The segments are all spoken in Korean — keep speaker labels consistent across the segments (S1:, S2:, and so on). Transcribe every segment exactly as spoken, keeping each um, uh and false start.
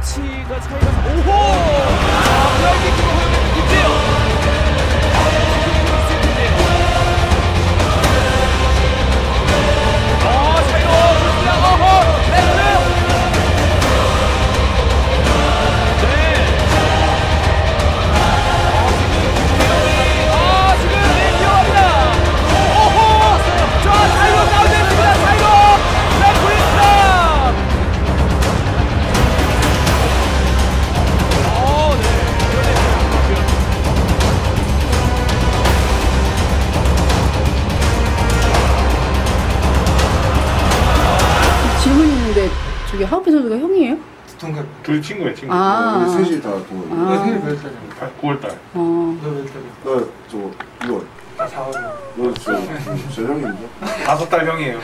S1: 위치가 차이가 오호! 아, 플라이킥으로 허용했는데요. 아, 차이로 좋습니다. 어허! 레슬!
S2: 저기 하우피 선수가 형이에요?
S3: 동갑.
S4: 둘이 친구야, 친구.
S2: 아,
S5: 우리 셋이 다 동갑.
S3: 너 생일 몇 살이야?
S4: 아, 구월달.
S2: 어.
S3: 너 몇 살이야?
S5: 나저 유월.
S3: 나 사월.
S5: 너저저 형입니다.
S4: 다섯 달 형이에요.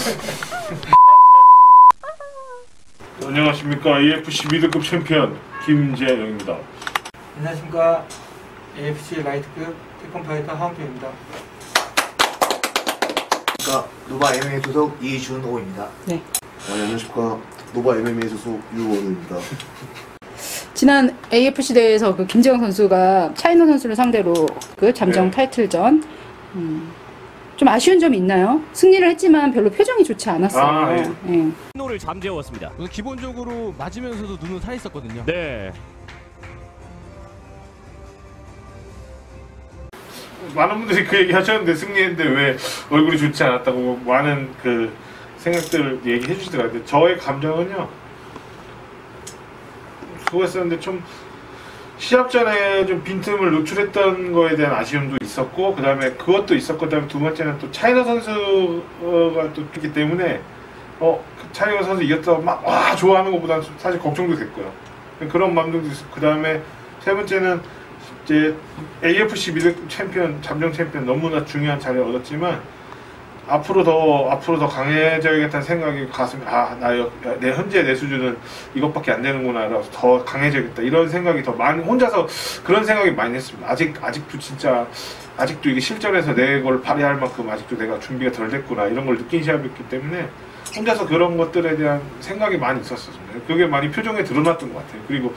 S4: 안녕하십니까. 에이에프씨 미드급 챔피언 김재영입니다.
S3: 안녕하십니까. 에이에프씨 라이트급 태권파이터 하운표입니다.
S6: 안녕하십니까. 노바 엠엠에이 소속 이준호입니다.
S2: 네.
S5: 안녕하십니까. 노바 엠엠에이 소속 유원우입니다.
S2: 지난 에이에프씨 대회에서 그 김재영 선수가 차이너 선수를 상대로 그 잠정
S4: 네.
S2: 타이틀전 음, 좀 아쉬운 점이 있나요? 승리를 했지만 별로 표정이 좋지 않았어요.
S4: 아, 예.
S2: 예.
S1: 노를 잠재웠습니다.
S7: 기본적으로 맞으면서도 눈은 살아있었거든요.
S1: 네.
S4: 많은 분들이 그 얘기 하셨는데 승리했는데 왜 얼굴이 좋지 않았다고 많은 그 생각들을 얘기해 주시더라고요. 저의 감정은요, 수고했었는데 좀 시합 전에 좀 빈틈을 노출했던 거에 대한 아쉬움도 있었고, 그 다음에 그것도 있었고, 그 다음에 두 번째는 또 차이너 선수가 또 있기 때문에 어 차이너 선수 이겼다고 막 와 좋아하는 것보다는 사실 걱정도 됐고요. 그런 마음도 있었고, 그 다음에 세 번째는 이제 에이에프씨 미드 챔피언, 잠정 챔피언 너무나 중요한 자리를 얻었지만 앞으로 더 앞으로 더 강해져야겠다는 생각이 가슴에 아, 나 내 현재 내 수준은 이것밖에 안 되는구나라서 더 강해져야겠다 이런 생각이 더 많이 혼자서 그런 생각이 많이 했습니다. 아직 아직도 진짜 아직도 이게 실전에서 내 걸 발휘할 만큼 아직도 내가 준비가 덜 됐구나 이런 걸 느낀 시합이었기 때문에 혼자서 그런 것들에 대한 생각이 많이 있었습니다. 그게 많이 표정에 드러났던 것 같아요. 그리고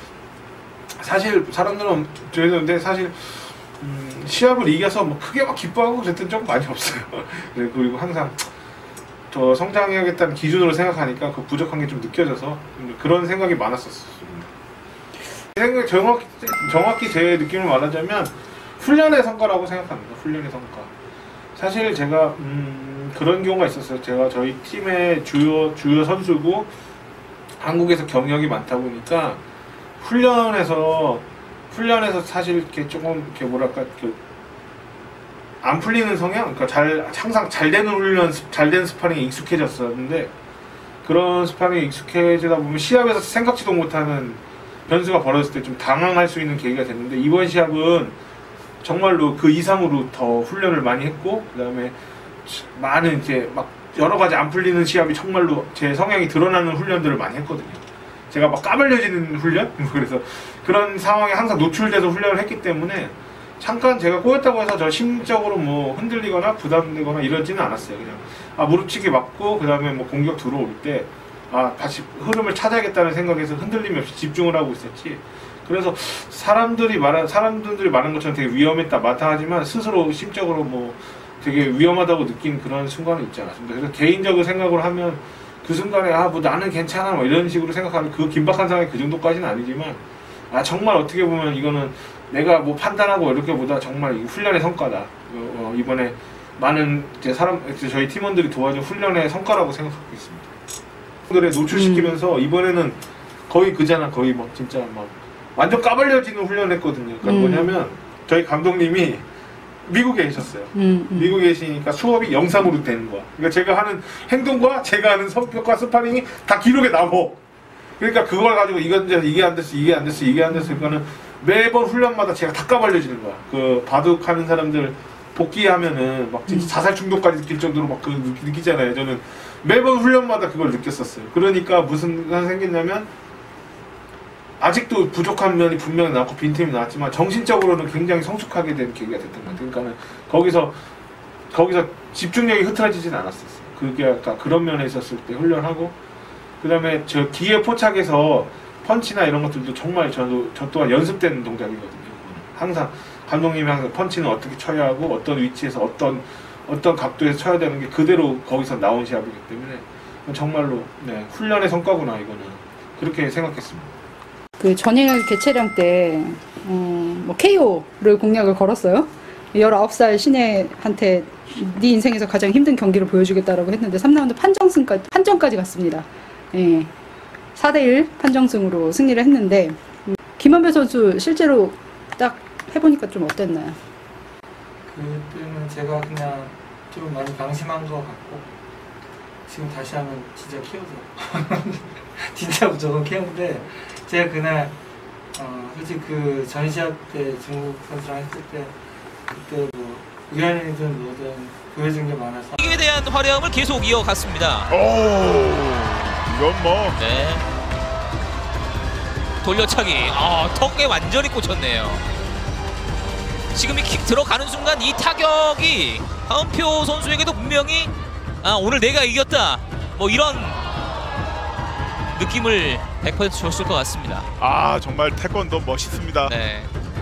S4: 사실 사람들은 저희는데 사실 음, 시합을 이겨서 뭐 크게 막 기뻐하고 그랬던 적 많이 없어요. 그리고 항상 저 성장해야겠다는 기준으로 생각하니까 그 부족한 게 좀 느껴져서 그런 생각이 많았었습니다. 생각 정확히 정확히 제 느낌을 말하자면 훈련의 성과라고 생각합니다. 훈련의 성과. 사실 제가 음, 그런 경우가 있었어요. 제가 저희 팀의 주요 주요 선수고 한국에서 경력이 많다 보니까 훈련에서 훈련에서 사실 이렇게 조금 이렇게 뭐랄까 그 안 풀리는 성향, 그러니까 잘 항상 잘 되는 훈련, 잘 되는 스파링에 익숙해졌었는데 그런 스파링에 익숙해지다 보면 시합에서 생각지도 못하는 변수가 벌어졌을 때 좀 당황할 수 있는 계기가 됐는데 이번 시합은 정말로 그 이상으로 더 훈련을 많이 했고 그 다음에 많은 이제 막 여러 가지 안 풀리는 시합이 정말로 제 성향이 드러나는 훈련들을 많이 했거든요. 제가 막 까발려지는 훈련? 그래서 그런 상황에 항상 노출돼서 훈련을 했기 때문에 잠깐 제가 꼬였다고 해서 저 심적으로 뭐 흔들리거나 부담되거나 이러지는 않았어요. 그냥 아 무릎치기 맞고 그 다음에 뭐 공격 들어올 때 아 다시 흐름을 찾아야겠다는 생각에서 흔들림이 없이 집중을 하고 있었지. 그래서 사람들이 말한 사람들이 말한 것처럼 되게 위험했다 마다하지만 스스로 심적으로 뭐 되게 위험하다고 느낀 그런 순간은 있지 않았습니다. 그래서 개인적으로 생각을 하면 그 순간에 아 뭐 나는 괜찮아 뭐 이런 식으로 생각하는 그 긴박한 상황이 그 정도까지는 아니지만 아 정말 어떻게 보면 이거는 내가 뭐 판단하고 이렇게 보다 정말 훈련의 성과다. 어, 이번에 많은 이제 사람 이제 저희 팀원들이 도와준 훈련의 성과라고 생각하고 있습니다. 들에 노출시키면서 음. 이번에는 거의 그잖아 거의 막 진짜 막 완전 까발려지는 훈련했거든요. 그러니까 음. 뭐냐면 저희 감독님이 미국에 계셨어요. 음, 음. 미국에 계시니까 수업이 영상으로 되는 거야. 그러니까 제가 하는 행동과 제가 하는 성격과 스파링이 다 기록에 남어. 그러니까 그걸 가지고 이건 이제 이게 안 됐어, 이게 안 됐어, 이게 안 됐어. 그러니까는 매번 훈련마다 제가 다 까발려지는 거야. 그 바둑하는 사람들 복귀하면은 막 진짜 음. 자살 충동까지 느낄 정도로 막 그 느끼잖아요. 저는 매번 훈련마다 그걸 느꼈었어요. 그러니까 무슨 생겼냐면 아직도 부족한 면이 분명히 나왔고 빈틈이 나왔지만 정신적으로는 굉장히 성숙하게 된 계기가 됐던 것 같아요. 그러니까 거기서 거기서 집중력이 흐트러지진 않았었어요. 그게 아까 그런 면에 있었을 때 훈련하고 그 다음에 저 기회 포착에서 펀치나 이런 것들도 정말 저도 저 또한 연습되는 동작이거든요. 항상 감독님이 항상 펀치는 어떻게 쳐야 하고 어떤 위치에서 어떤 어떤 각도에서 쳐야 되는 게 그대로 거기서 나온 시합이기 때문에 정말로 네, 훈련의 성과구나 이거는 그렇게 생각했습니다.
S2: 그 전일 개최량 때 음, 뭐 케이오를 공약을 걸었어요. 열아홉 살 신혜한테 네 인생에서 가장 힘든 경기를 보여주겠다라고 했는데 삼 라운드 판정승까지, 판정까지 갔습니다. 예. 사 대 일 판정승으로 승리를 했는데 음, 김한별 선수 실제로 딱 해보니까 좀 어땠나요?
S3: 그때는 제가 그냥 좀 많이 방심한 것 같고 지금 다시 하면 진짜 키워줘. 진짜 무조건 키우는데 제가 그날 어, 솔직히 그 전시합 때 중국 선수랑 했을 때 그때 뭐 우연이든 뭐든 보여준 게 많아서
S1: 에 대한 활약을 계속 이어갔습니다.
S4: 오, 이건 뭐.
S1: 네. 돌려차기. 아, 턱에 완전히 꽂혔네요. 지금 이 킥 들어가는 순간 이 타격이 하은표 선수에게도 분명히 아, 오늘 내가 이겼다. 뭐 이런 느낌을 백 퍼센트 줬을 것 같습니다.
S8: 아 정말 태권도 멋있습니다.
S1: 네.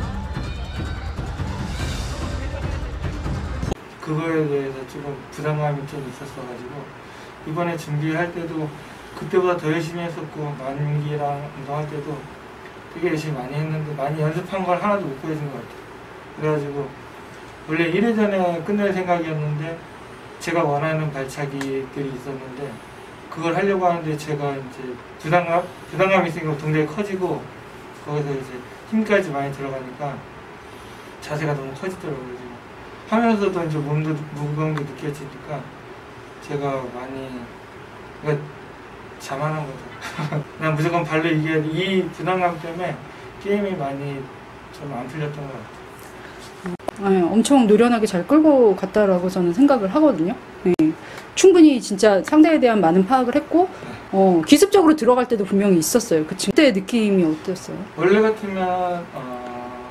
S3: 그거에 대해서 조금 부담감이 좀 있었어가지고 이번에 준비할 때도 그때보다 더 열심히 했었고 만기랑 운동할 때도 되게 열심히 많이 했는데 많이 연습한 걸 하나도 못 보여준 것 같아요. 그래가지고 원래 일 회전에 끝낼 생각이었는데 제가 원하는 발차기들이 있었는데 그걸 하려고 하는데 제가 이제 부담감, 부담감이 있으니까 동작이 커지고 거기서 이제 힘까지 많이 들어가니까 자세가 너무 커지더라고요. 지금. 하면서도 이제 몸도 무거움도 느껴지니까 제가 많이 그러니까 자만한 거죠. 난 무조건 발로 이겨야 돼. 이 부담감 때문에 게임이 많이 좀 안 풀렸던 것 같아요.
S2: 네, 엄청 노련하게 잘 끌고 갔다라고 저는 생각을 하거든요. 네. 충분히 진짜 상대에 대한 많은 파악을 했고 어, 기습적으로 들어갈 때도 분명히 있었어요. 그 그때 느낌이 어땠어요?
S3: 원래 같으면 어,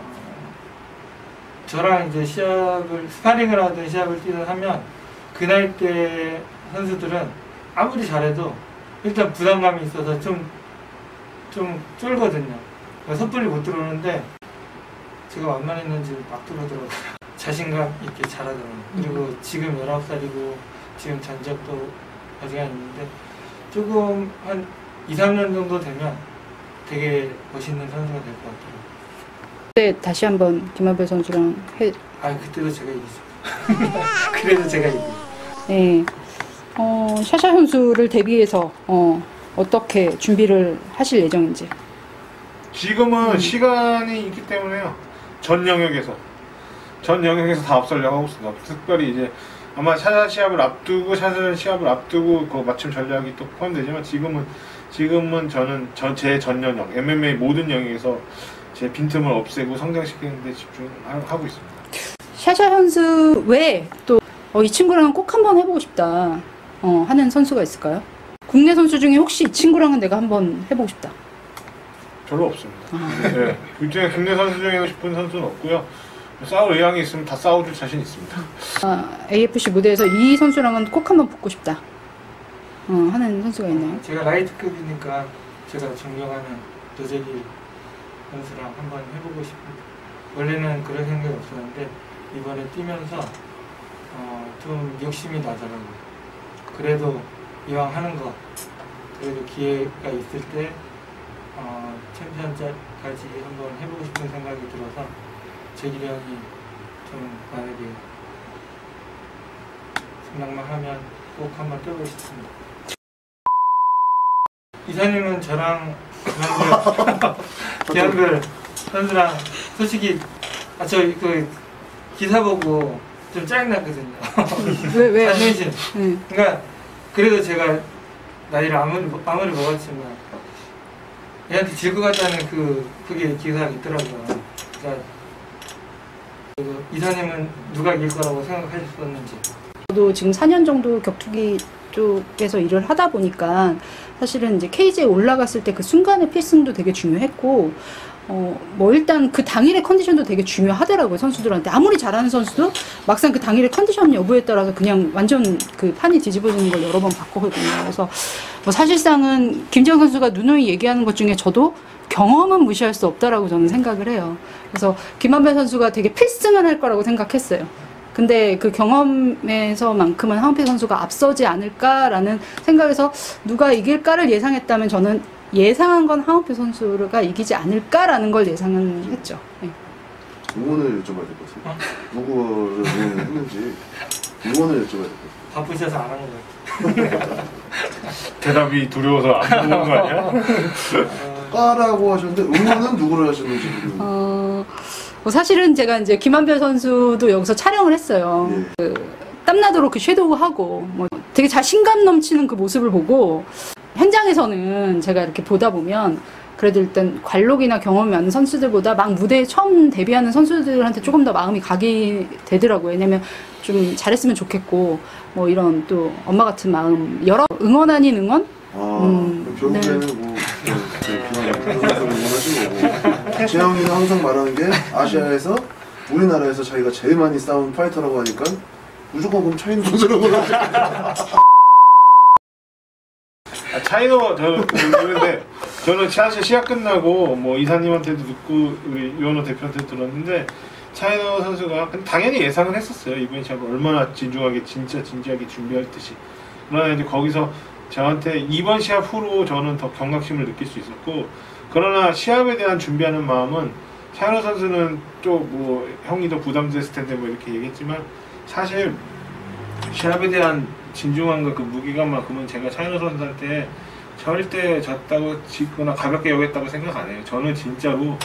S3: 저랑 이제 시합을 스파링을 하든 시합을 뛰든 하면 그 나이 때 선수들은 아무리 잘해도 일단 부담감이 있어서 좀 좀 쫄거든요. 섣불리 못 들어오는데 제가 완만했는지 막 들어오더라고요. 자신감 있게 잘하더라고요. 그리고 지금 열아홉 살이고 지금 전적도 아직 안 있는데 조금 한 이, 삼 년 정도 되면 되게 멋있는 선수가 될 것 같아요.
S2: 그때 다시 한번 김한별 선수랑 해.
S3: 아 그때도 제가 이기죠. 그래도 제가 이기죠.
S2: 네. 어, 샤샤 선수를 대비해서 어, 어떻게 준비를 하실 예정인지.
S4: 지금은
S2: 음.
S4: 시간이 있기 때문에요. 전 영역에서 전 영역에서 다 앞서려고 하고 있습니다. 특별히 이제 아마 샤샤 시합을 앞두고 샤샤 시합을 앞두고 그 맞춤 전략이 또 포함되지만 지금은 지금은 저는 전 제 전 영역 엠엠에이 모든 영역에서 제 빈틈을 없애고 성장시키는 데 집중하고 있습니다.
S2: 샤샤 선수 외에 또 어, 이 친구랑은 꼭 한번 해보고 싶다 어, 하는 선수가 있을까요? 국내 선수 중에 혹시 이 친구랑은 내가 한번 해보고 싶다.
S4: 별로 없습니다. 네. 둘 중에 국내 선수 중에 싶은 선수는 없고요. 싸울 의향이 있으면 다 싸워줄 자신 있습니다.
S2: 아, 에이에프씨 무대에서 이 선수랑은 꼭 한번 붙고 싶다 어, 하는 선수가 있나요?
S3: 제가 라이트급이니까 제가 존경하는 노재기 선수랑 한번 해보고 싶습니다. 원래는 그런 생각이 없었는데 이번에 뛰면서 어, 좀 욕심이 나더라고요. 그래도 이왕 하는 거 그래도 기회가 있을 때 어, 챔피언까지 한번 해보고 싶은 생각이 들어서 재길이 형이 좀 만약에 생각만 하면 꼭 한번 뛰어보고 싶습니다. 이사님은 저랑 기한별 기한별 선수랑 솔직히 아 저 그 기사 보고 좀 짜증났거든요.
S2: 왜 왜요?
S3: 자존심.
S2: 네.
S3: 그러니까 그래도 제가 나이를 아무리 아무리 먹었지만 얘한테 질 것 같다는 그 그게 기사가 있더라고요. 그러니까 그 이사님은 누가 이길 거라고 생각하셨었는지.
S2: 저도 지금 사 년 정도 격투기 쪽에서 일을 하다 보니까 사실은 이제 케이지에 올라갔을 때 그 순간의 필승도 되게 중요했고, 어, 뭐 일단 그 당일의 컨디션도 되게 중요하더라고요, 선수들한테. 아무리 잘하는 선수도 막상 그 당일의 컨디션 여부에 따라서 그냥 완전 그 판이 뒤집어지는 걸 여러 번 봤거든요. 그래서 뭐 사실상은 김지영 선수가 누누이 얘기하는 것 중에 저도 경험은 무시할 수 없다라고 저는 생각을 해요. 그래서 김한별 선수가 되게 필승을 할 거라고 생각했어요. 근데 그 경험에서만큼은 하은필 선수가 앞서지 않을까라는 생각에서 누가 이길까를 예상했다면 저는 예상한 건 하은필 선수가 이기지 않을까라는 걸 예상은 했죠. 네.
S5: 응원을 여쭤봐야 될 것 같아요. 누구를 응원했는지 응원을 여쭤봐야 될 것 같아요.
S3: 바쁘셔서 안 한 것 같아요.
S4: 대답이 두려워서 안 보는 거 아니야?
S5: 까라고 하셨는데 응원은 누구를 하셨는지 모르겠는데.
S2: 어, 뭐 사실은 제가 이제 김한별 선수도 여기서 촬영을 했어요.
S5: 예.
S2: 그 땀나도록 그 섀도우하고 뭐 되게 자신감 넘치는 그 모습을 보고 현장에서는 제가 이렇게 보다 보면 그래도 일단 관록이나 경험이 많은 선수들보다 막 무대에 처음 데뷔하는 선수들한테 조금 더 마음이 가게 되더라고요. 왜냐면 좀 잘했으면 좋겠고 뭐 이런 또 엄마 같은 마음, 여러 응원 아닌 응원?
S5: 아,
S2: 음,
S5: 그럼 결국에는
S2: 네.
S5: 뭐 김한별 선수를 응원하신 거고, 재영이는 항상 말하는 게 아시아에서 우리나라에서 자기가 제일 많이 싸운 파이터라고 하니까 무조건 그럼 차이노 선수를 응원하죠.
S4: 아, 차이노 저는 모르는데 저는 사실 시합 끝나고 뭐 이사님한테도 듣고 우리 유현호 대표한테 들었는데 차이노 선수가 당연히 예상은 했었어요. 이번 시합을 얼마나 진중하게 진짜 진지하게 준비할 듯이. 그러나 이제 거기서 저한테 이번 시합 후로 저는 더 경각심을 느낄 수 있었고, 그러나 시합에 대한 준비하는 마음은 차이노 선수는 또 뭐 형이 더 부담됐을 텐데 뭐 이렇게 얘기했지만 사실 시합에 대한 진중함과 그 무게감만큼은 제가 차이노 선수한테 절대 졌다고 짓거나 가볍게 여겼다고 생각 안 해요. 저는 진짜로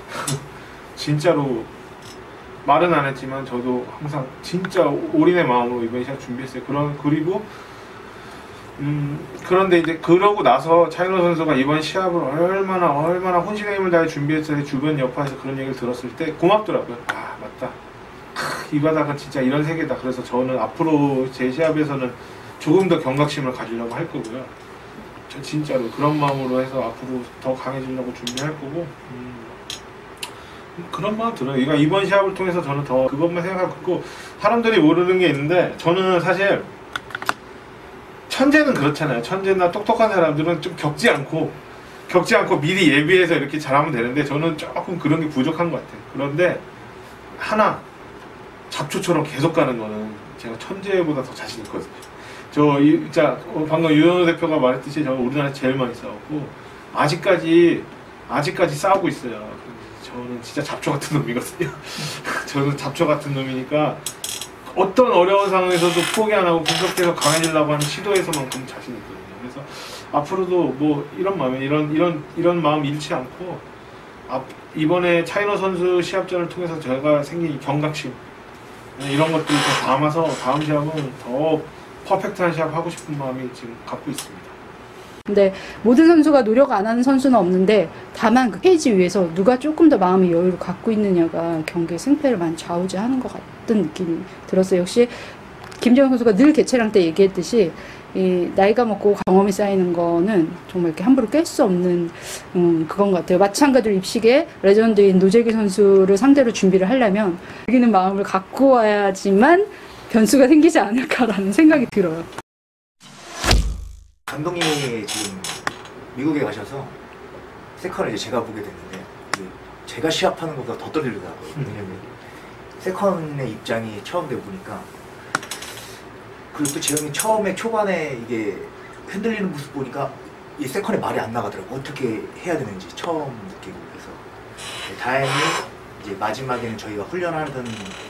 S4: 진짜로 말은 안 했지만 저도 항상 진짜 올인의 마음으로 이번 시합 준비했어요. 그런 그리고 음 그런데 이제 그러고 나서 차이노 선수가 이번 시합을 얼마나 얼마나 혼신의 힘을 다해 준비했어요. 주변 여파에서 그런 얘기를 들었을 때 고맙더라고요. 아 맞다. 크, 이 바닥은 진짜 이런 세계다. 그래서 저는 앞으로 제 시합에서는 조금 더 경각심을 가지려고 할 거고요. 저 진짜로 그런 마음으로 해서 앞으로 더 강해지려고 준비할 거고 음, 그런 마음 들어요. 그러니까 이번 시합을 통해서 저는 더 그것만 생각하고 있고, 사람들이 모르는 게 있는데 저는 사실 천재는 그렇잖아요. 천재나 똑똑한 사람들은 좀 겪지 않고 겪지 않고 미리 예비해서 이렇게 잘하면 되는데 저는 조금 그런 게 부족한 것 같아요. 그런데 하나 잡초처럼 계속 가는 거는 제가 천재보다 더 자신 있거든요. 저 이, 자 방금 유현호 대표가 말했듯이 저 우리나라에 제일 많이 싸웠고 아직까지 아직까지 싸우고 있어요. 저는 진짜 잡초 같은 놈이거든요. 저는 잡초 같은 놈이니까 어떤 어려운 상황에서도 포기 안 하고 계속해서 강해지려고 하는 시도에서만큼 자신 있거든요. 그래서 앞으로도 뭐 이런 마음에 이런 이런 이런 마음 잃지 않고 앞, 이번에 차이노 선수 시합전을 통해서 제가 생긴 경각심 이런 것들을 더 담아서 다음 시합은 더 퍼펙트한 시합 하고 싶은 마음이 지금 갖고 있습니다.
S2: 근데 모든 선수가 노력 안 하는 선수는 없는데 다만 그 페이지 위에서 누가 조금 더 마음의 여유를 갖고 있느냐가 경기의 승패를 많이 좌우지하는 것 같은 느낌이 들었어요. 역시 김재영 선수가 늘 개최량 때 얘기했듯이 이 나이가 먹고 경험이 쌓이는 거는 정말 이렇게 함부로 깰 수 없는 음, 그건 것 같아요. 마찬가지로 입식에 레전드인 노재기 선수를 상대로 준비를 하려면 이기는 마음을 갖고 와야지만 변수가 생기지 않을까라는 생각이 들어요.
S6: 감독님이 지금 미국에 가셔서 세컨을 이제 제가 보게 됐는데 제가 시합하는 것보다 더 떨리더라고요. 왜냐면 세컨의 입장이 처음 돼 보니까, 그리고 또 재영이 처음에 초반에 이게 흔들리는 모습 보니까 이 세컨에 말이 안 나가더라고요. 어떻게 해야 되는지 처음 느끼고. 그래서 다행히 이제 마지막에는 저희가 훈련하던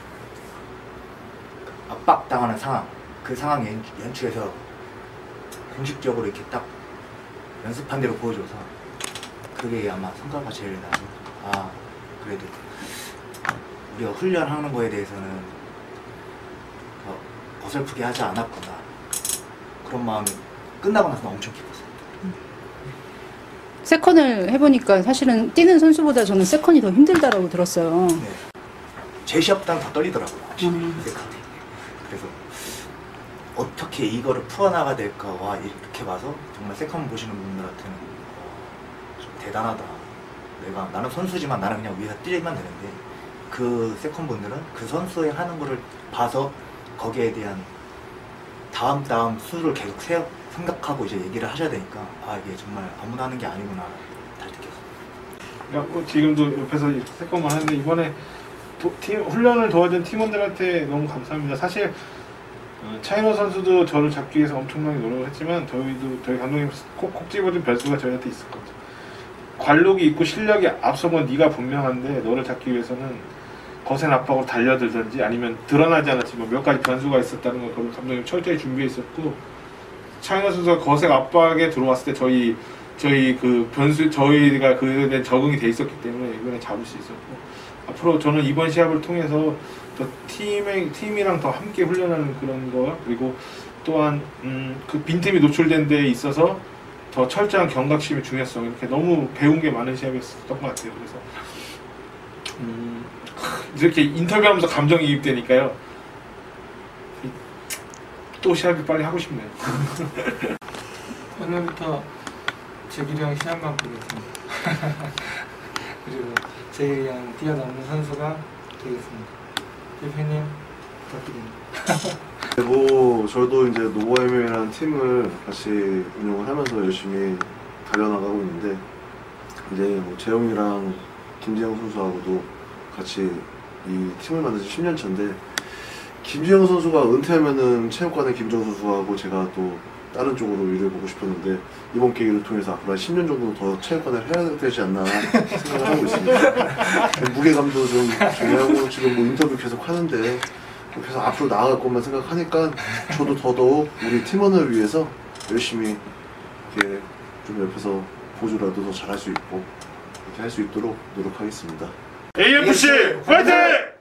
S6: 압박당하는 상황, 그 상황 연, 연출해서 공식적으로 이렇게 딱 연습한 대로 보여줘서 그게 아마 성과가 제일 나고, 아 그래도 우리가 훈련하는 거에 대해서는 어, 어설프게 하지 않았구나, 그런 마음이 끝나고 나서 엄청 기뻤어요.
S2: 세컨을 해보니까 사실은 뛰는 선수보다 저는 세컨이 더 힘들다라고 들었어요.
S6: 네. 제 시합보다는 더 떨리더라고요.
S2: 음.
S6: 세컨이. 그래서 어떻게 이거를 풀어나가야 될까와 이렇게 봐서 정말 세컨 보시는 분들한테는 어, 좀 대단하다. 내가 나는 선수지만 나는 그냥 위에서 뛰면 되는데 그 세컨 분들은 그 선수의 하는 거를 봐서 거기에 대한 다음 다음 수를 계속 세, 생각하고 이제 얘기를 하셔야 되니까 아 이게 정말 아무나 하는 게 아니구나 잘 느꼈어요.
S4: 그러니까 지금도 옆에서 세컨만 하는데 이번에 도, 팀, 훈련을 도와준 팀원들한테 너무 감사합니다. 사실 어, 차인호 선수도 저를 잡기 위해서 엄청나게 노력을 했지만 저희도 저희 감독님 콕, 콕 집어준 변수가 저희한테 있었거든요. 관록이 있고 실력이 앞선 건 네가 분명한데 너를 잡기 위해서는 거센 압박으로 달려들든지 아니면 드러나지 않았지만 몇 가지 변수가 있었다는 걸 감독님 철저히 준비해 있었고 차인호 선수가 거센 압박에 들어왔을 때 저희 저희 그 변수 저희가 그에 대한 적응이 돼 있었기 때문에 이번에 잡을 수 있었고 앞으로 저는 이번 시합을 통해서 더 팀의 팀이랑 더 함께 훈련하는 그런 거 그리고 또한 음, 그 빈틈이 노출된 데에 있어서 더 철저한 경각심의 중요성 이렇게 너무 배운 게 많은 시합이었던 것 같아요. 그래서 음, 이렇게 인터뷰하면서 감정이입되니까요. 또 시합이 빨리 하고 싶네요.
S3: 오늘부터 재기령 시합만 보겠습니다. 그리고 재기령 뛰어넘는 선수가 되겠습니다. 대표님 부탁드립니다.
S5: 뭐 저도 이제 노보엠엠이라는 팀을 같이 운영을 하면서 열심히 달려나가고 있는데 이제 뭐 재용이랑 김지영 선수하고도 같이 이 팀을 만든 지 십 년 차인데 김지영 선수가 은퇴하면은 체육관에 김지영 선수하고 제가 또 다른 쪽으로 일을 보고 싶었는데 이번 계기를 통해서 앞으로 한 십 년 정도 더 체육관을 해야 되지 않나 생각을 하고 있습니다. 무게감도 좀 중요하고 지금 뭐 인터뷰 계속 하는데 그래서 앞으로 나아갈 것만 생각하니까 저도 더더욱 우리 팀원을 위해서 열심히 이렇게 좀 옆에서 보조라도 더 잘할 수 있고 이렇게 할 수 있도록 노력하겠습니다.
S4: 에이에프씨 화이팅!